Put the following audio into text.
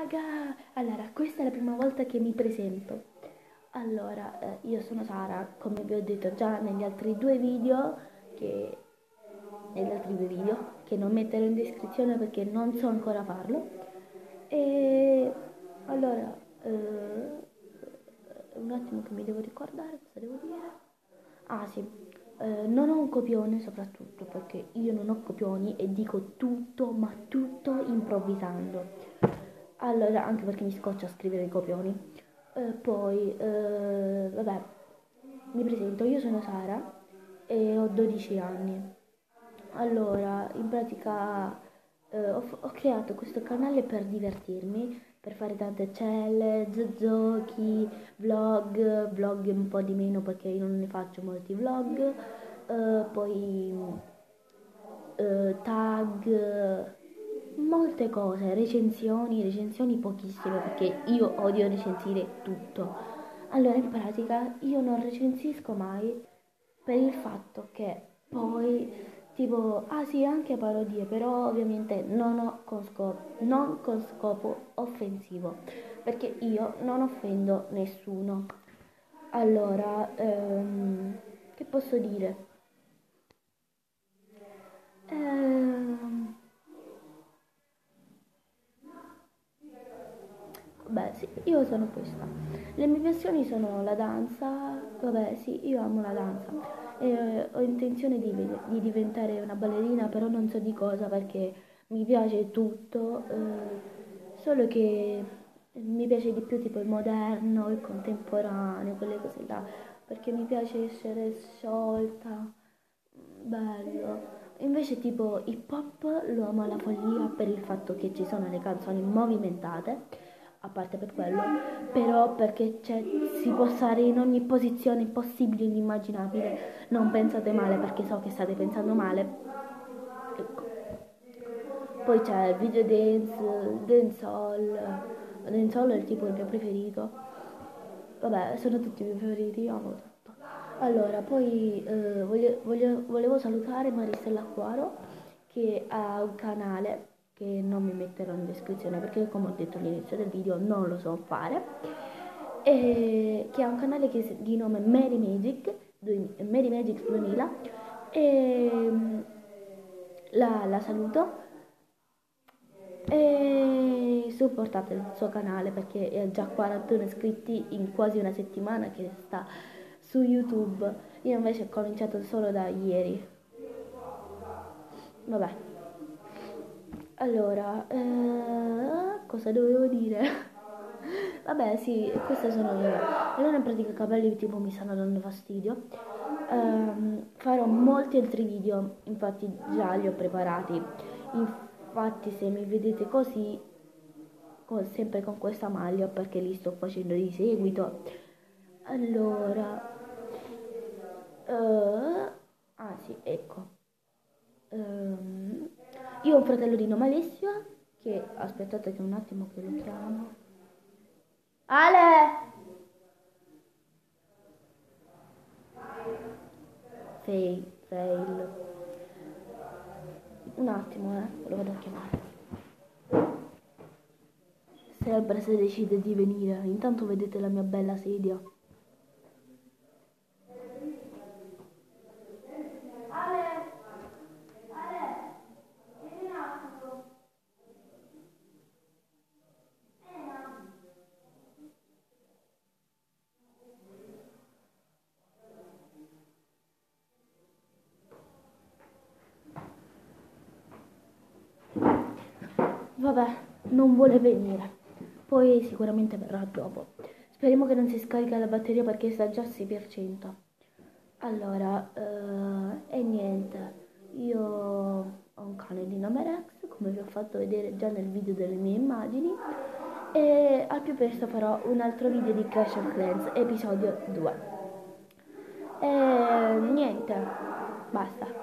raga! Allora, questa è la prima volta che mi presento. Allora, io sono Sara, come vi ho detto già che, negli altri due video, che non metterò in descrizione perché non so ancora farlo. E allora, un attimo che mi devo ricordare cosa devo dire. Ah sì, non ho un copione soprattutto perché io non ho copioni e dico tutto, ma tutto improvvisando. Allora, anche perché mi scoccia scrivere i copioni. Vabbè, mi presento, io sono Sara e ho 12 anni. Allora, in pratica ho creato questo canale per divertirmi, per fare tante challenge, giochi, vlog un po' di meno perché io non ne faccio molti vlog, poi tag, molte cose, recensioni pochissime perché io odio recensire tutto. Allora, in pratica io non recensisco mai per il fatto che poi, tipo, ah sì, anche parodie, però ovviamente non con scopo offensivo, perché io non offendo nessuno. Allora, che posso dire? Ehm, Beh, sì, io sono questa. Le mie passioni sono la danza, vabbè, sì, io amo la danza e ho intenzione di diventare una ballerina, però non so di cosa perché mi piace tutto, solo che mi piace di più tipo il moderno, il contemporaneo, quelle cose là, perché mi piace essere sciolta, bello. Invece tipo hip hop lo amo alla follia per il fatto che ci sono le canzoni movimentate, a parte per quello, però perché si può stare in ogni posizione possibile e inimmaginabile. Non pensate male perché so che state pensando male. Ecco. Poi c'è il video dance, dancehall è il tipo il mio preferito. Vabbè, sono tutti i miei preferiti, io amo tutto. Allora, poi volevo salutare Maristella Acquaro che ha un canale che non mi metterò in descrizione perché come ho detto all'inizio del video non lo so fare, e che ha un canale di nome Mary Magic 2000 e la saluto e supportate il suo canale perché ha già 41 iscritti in quasi una settimana che sta su YouTube. Io invece ho cominciato solo da ieri. Vabbè. Allora, cosa dovevo dire? Vabbè, sì, queste sono io. Allora in pratica i capelli tipo mi stanno dando fastidio. Farò molti altri video, infatti già li ho preparati. Infatti se mi vedete così, sempre con questa maglia, perché li sto facendo di seguito. Allora, ah sì, ecco. Ehm, io ho un fratello di nome Alessio, che aspettate che un attimo che lo chiamo. Ale! Fail. Un attimo, lo vado a chiamare. Sempre se decide di venire. Intanto vedete la mia bella sedia. Vabbè, non vuole venire. Poi sicuramente verrà dopo. Speriamo che non si scarica la batteria perché sta già a 6%. Allora, e niente. Io ho un cane di nome Rex, come vi ho fatto vedere già nel video delle mie immagini. E al più presto farò un altro video di Clash of Clans, episodio 2. E niente, basta.